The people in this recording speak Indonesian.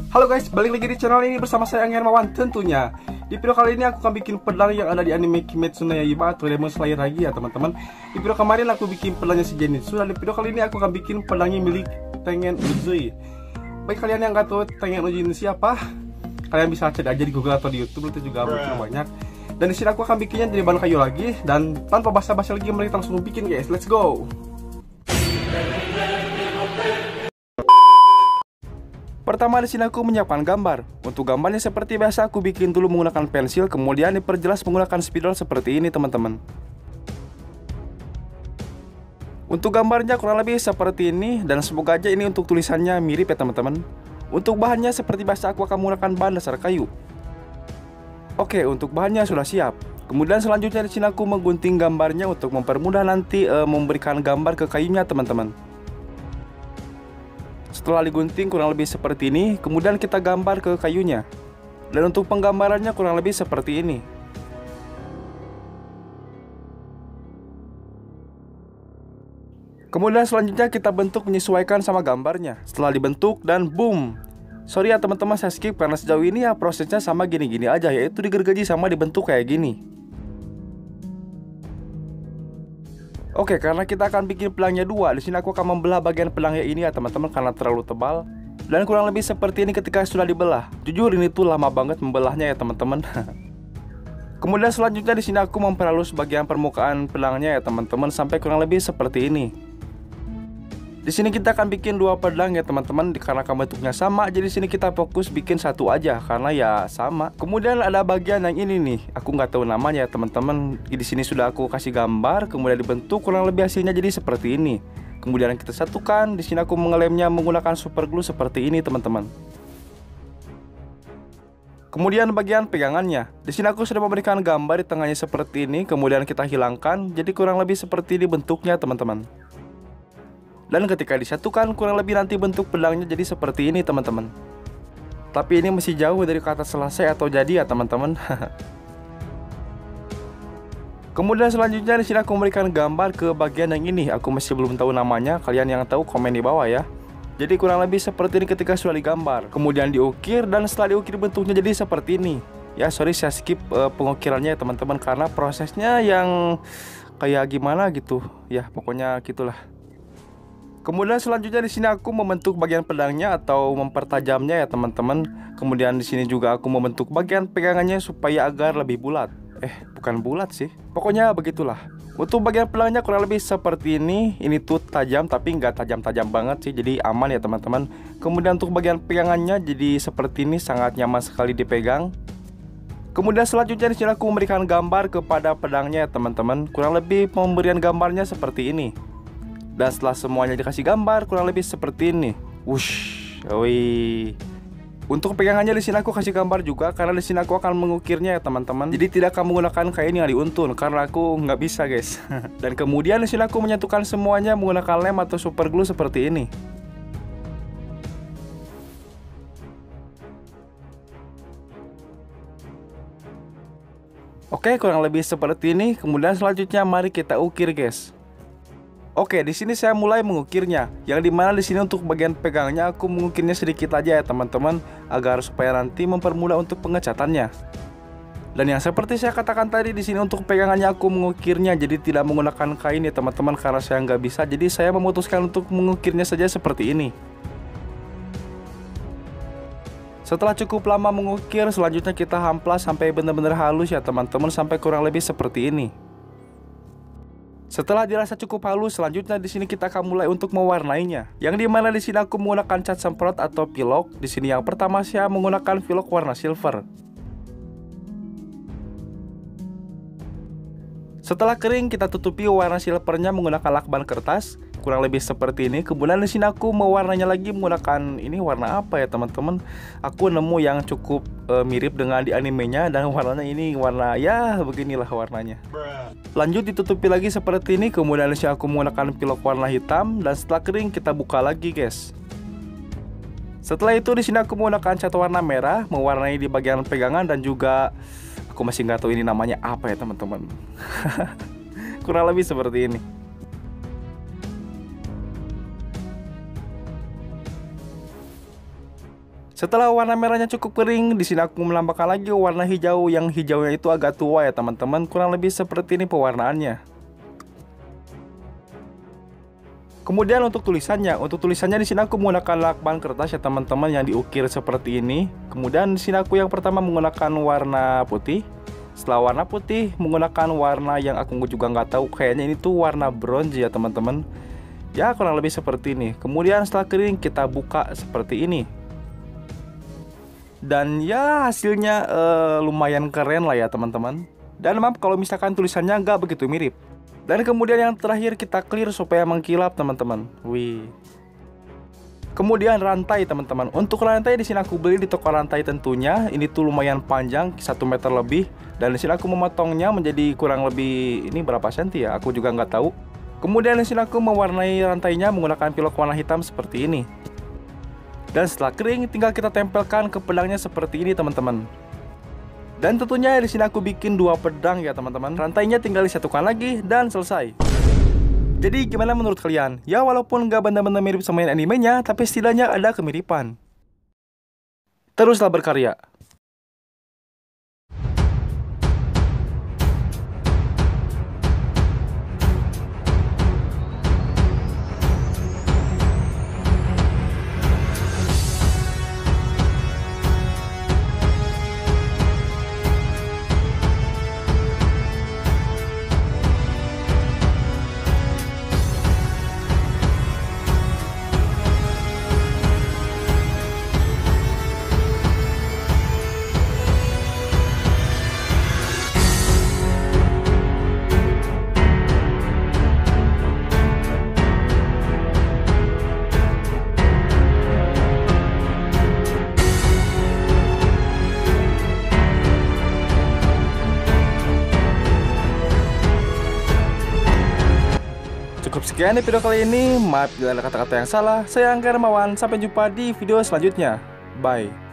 Halo guys, balik lagi di channel ini bersama saya Angga Hermawan tentunya. Di video kali ini aku akan bikin pedang yang ada di anime Kimetsu no Yaiba atau Demon Slayer lagi ya teman-teman. Di video kemarin aku bikin pedangnya si Zenitsu, dan di video kali ini aku akan bikin pedangnya milik Tengen Uzui. Bagi kalian yang nggak tahu Tengen Uzui ini siapa, kalian bisa cari aja di Google atau di YouTube, itu juga muncul banyak. Dan di sini aku akan bikinnya dari bahan kayu lagi, dan tanpa basa-basi lagi mereka langsung bikin guys, let's go. Pertama di sini aku menyiapkan gambar. Untuk gambarnya seperti biasa aku bikin dulu menggunakan pensil, kemudian diperjelas menggunakan spidol seperti ini teman-teman. Untuk gambarnya kurang lebih seperti ini, dan semoga aja ini untuk tulisannya mirip ya teman-teman. Untuk bahannya seperti biasa aku akan menggunakan bahan dasar kayu. Oke, untuk bahannya sudah siap. Kemudian selanjutnya di sini aku menggunting gambarnya untuk mempermudah nanti memberikan gambar ke kayunya teman-teman. Setelah digunting kurang lebih seperti ini, kemudian kita gambar ke kayunya. Dan untuk penggambarannya kurang lebih seperti ini. Kemudian selanjutnya kita bentuk menyesuaikan sama gambarnya. Setelah dibentuk dan boom. Sorry ya teman-teman, saya skip karena sejauh ini ya prosesnya sama gini-gini aja, yaitu digergaji sama dibentuk kayak gini. Oke, karena kita akan bikin pedangnya dua, di sini aku akan membelah bagian pedangnya ini ya teman-teman karena terlalu tebal. Dan kurang lebih seperti ini ketika sudah dibelah. Jujur ini tuh lama banget membelahnya ya teman-teman. Kemudian selanjutnya di sini aku memperhalus bagian permukaan pedangnya ya teman-teman sampai kurang lebih seperti ini. Di sini kita akan bikin dua pedang ya teman-teman, karena bentuknya sama, jadi di sini kita fokus bikin satu aja karena ya sama. Kemudian ada bagian yang ini nih, aku nggak tahu namanya ya teman-teman. Di sini sudah aku kasih gambar, kemudian dibentuk kurang lebih hasilnya jadi seperti ini. Kemudian kita satukan, di sini aku mengelemnya menggunakan super glue seperti ini teman-teman. Kemudian bagian pegangannya, di sini aku sudah memberikan gambar di tengahnya seperti ini, kemudian kita hilangkan, jadi kurang lebih seperti ini bentuknya teman-teman. Dan ketika disatukan kurang lebih nanti bentuk pedangnya jadi seperti ini teman-teman. Tapi ini masih jauh dari kata selesai atau jadi ya teman-teman. Kemudian selanjutnya di sini aku memberikan gambar ke bagian yang ini. Aku masih belum tahu namanya, kalian yang tahu komen di bawah ya. Jadi kurang lebih seperti ini ketika sudah digambar. Kemudian diukir, dan setelah diukir bentuknya jadi seperti ini. Ya sorry saya skip pengukirannya ya teman-teman karena prosesnya yang kayak gimana gitu. Ya pokoknya gitulah. Kemudian selanjutnya di sini aku membentuk bagian pedangnya atau mempertajamnya ya teman-teman. Kemudian di sini juga aku membentuk bagian pegangannya supaya agar lebih bulat. Bukan bulat sih. Pokoknya begitulah. Untuk bagian pedangnya kurang lebih seperti ini. Ini tuh tajam tapi nggak tajam-tajam banget sih. Jadi aman ya teman-teman. Kemudian untuk bagian pegangannya jadi seperti ini, sangat nyaman sekali dipegang. Kemudian selanjutnya di sini aku memberikan gambar kepada pedangnya ya teman-teman. Kurang lebih pemberian gambarnya seperti ini. Dan setelah semuanya dikasih gambar kurang lebih seperti ini. Wush, wih. Untuk pegangannya di sini aku kasih gambar juga karena di sini aku akan mengukirnya ya teman-teman. Jadi tidak akan menggunakan kain yang diuntun karena aku nggak bisa guys. Dan kemudian di sini aku menyatukan semuanya menggunakan lem atau super glue seperti ini. Oke, kurang lebih seperti ini. Kemudian selanjutnya mari kita ukir guys. Oke, di sini saya mulai mengukirnya. Yang dimana di sini untuk bagian pegangnya aku mengukirnya sedikit aja ya teman-teman, agar supaya nanti mempermudah untuk pengecatannya. Dan yang seperti saya katakan tadi, di sini untuk pegangannya aku mengukirnya jadi tidak menggunakan kain ya teman-teman karena saya nggak bisa. Jadi saya memutuskan untuk mengukirnya saja seperti ini. Setelah cukup lama mengukir, selanjutnya kita hamplas sampai benar-benar halus ya teman-teman, sampai kurang lebih seperti ini. Setelah dirasa cukup halus, selanjutnya di sini kita akan mulai untuk mewarnainya. Yang dimana di sini aku menggunakan cat semprot atau pilok. Di sini yang pertama saya menggunakan pilok warna silver. Setelah kering kita tutupi warna silvernya menggunakan lakban kertas. Kurang lebih seperti ini. Kemudian di sini aku mewarnanya lagi menggunakan ini warna apa ya teman-teman? Aku nemu yang cukup mirip dengan di animenya, dan warnanya ini warna ya beginilah warnanya. Lanjut ditutupi lagi seperti ini. Kemudian di sini aku menggunakan pilok warna hitam, dan setelah kering kita buka lagi guys. Setelah itu di sini aku menggunakan cat warna merah mewarnai di bagian pegangan, dan juga aku masih nggak tahu ini namanya apa ya teman-teman. Kurang lebih seperti ini. Setelah warna merahnya cukup kering, di sini aku menambahkan lagi warna hijau, yang hijaunya itu agak tua ya teman-teman, kurang lebih seperti ini pewarnaannya. Kemudian untuk tulisannya di sini aku menggunakan lakban kertas ya teman-teman yang diukir seperti ini. Kemudian di sini aku yang pertama menggunakan warna putih. Setelah warna putih menggunakan warna yang aku juga nggak tahu, kayaknya ini tuh warna bronze ya teman-teman. Ya kurang lebih seperti ini. Kemudian setelah kering kita buka seperti ini. Dan ya hasilnya lumayan keren lah ya teman-teman. Dan maaf kalau misalkan tulisannya nggak begitu mirip. Dan kemudian yang terakhir kita clear supaya mengkilap teman-teman. Wih. Kemudian rantai teman-teman. Untuk rantai di sini aku beli di toko rantai tentunya. Ini tuh lumayan panjang, 1 meter lebih. Dan di sini aku memotongnya menjadi kurang lebih ini berapa senti ya? Aku juga nggak tahu. Kemudian di sini aku mewarnai rantainya menggunakan pilok warna hitam seperti ini. Dan setelah kering tinggal kita tempelkan ke pedangnya seperti ini teman-teman. Dan tentunya di sini aku bikin 2 pedang ya teman-teman. Rantainya tinggal disatukan lagi dan selesai. Jadi gimana menurut kalian? Ya walaupun nggak benar-benar mirip sama animenya, tapi setidaknya ada kemiripan. Teruslah berkarya. Cukup sekian di video kali ini. Maaf bila ada kata-kata yang salah. Saya Angga Hermawan. Sampai jumpa di video selanjutnya. Bye.